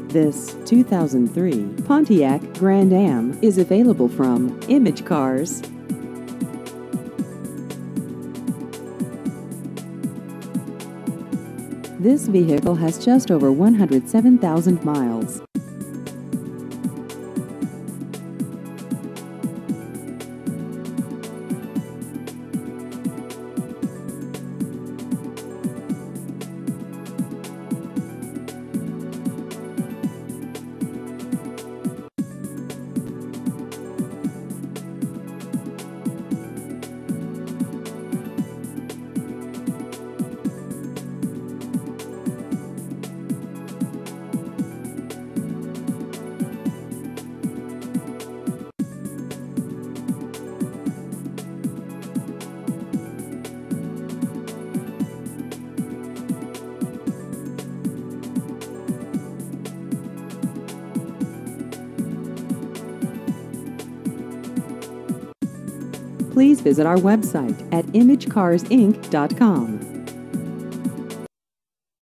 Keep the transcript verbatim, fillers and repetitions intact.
This two thousand three Pontiac Grand Am is available from Image Cars. This vehicle has just over one hundred seven thousand miles. Please visit our website at image cars inc dot com.